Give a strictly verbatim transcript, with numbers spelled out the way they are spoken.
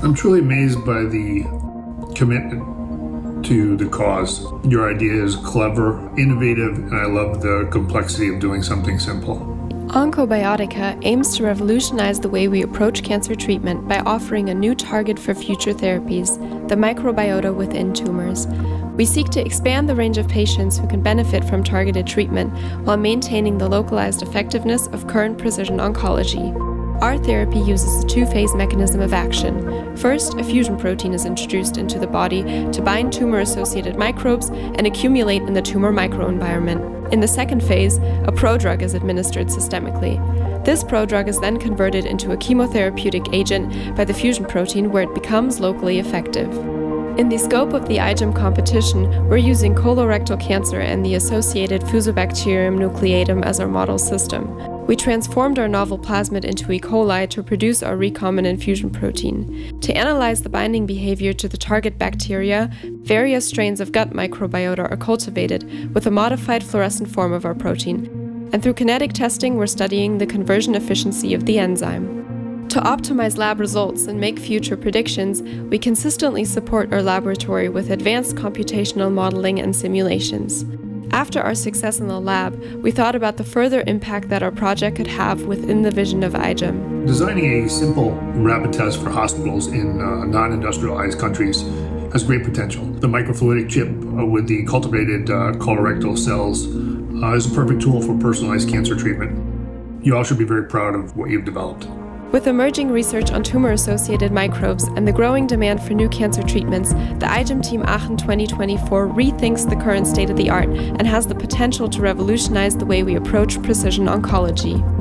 I'm truly amazed by the commitment to the cause. Your idea is clever, innovative, and I love the complexity of doing something simple. OncoBiotica aims to revolutionize the way we approach cancer treatment by offering a new target for future therapies, the microbiota within tumors. We seek to expand the range of patients who can benefit from targeted treatment while maintaining the localized effectiveness of current precision oncology. Our therapy uses a two-phase mechanism of action. First, a fusion protein is introduced into the body to bind tumor-associated microbes and accumulate in the tumor microenvironment. In the second phase, a prodrug is administered systemically. This prodrug is then converted into a chemotherapeutic agent by the fusion protein where it becomes locally effective. In the scope of the I G E M competition, we're using colorectal cancer and the associated Fusobacterium nucleatum as our model system. We transformed our novel plasmid into E. coli to produce our recombinant fusion protein. To analyze the binding behavior to the target bacteria, various strains of gut microbiota are cultivated with a modified fluorescent form of our protein. And through kinetic testing, we're studying the conversion efficiency of the enzyme. To optimize lab results and make future predictions, we consistently support our laboratory with advanced computational modeling and simulations. After our success in the lab, we thought about the further impact that our project could have within the vision of I G E M. Designing a simple, rapid test for hospitals in uh, non-industrialized countries has great potential. The microfluidic chip uh, with the cultivated uh, colorectal cells uh, is a perfect tool for personalized cancer treatment. You all should be very proud of what you've developed. With emerging research on tumor-associated microbes and the growing demand for new cancer treatments, the I G E M Team Aachen twenty twenty-four rethinks the current state of the art and has the potential to revolutionize the way we approach precision oncology.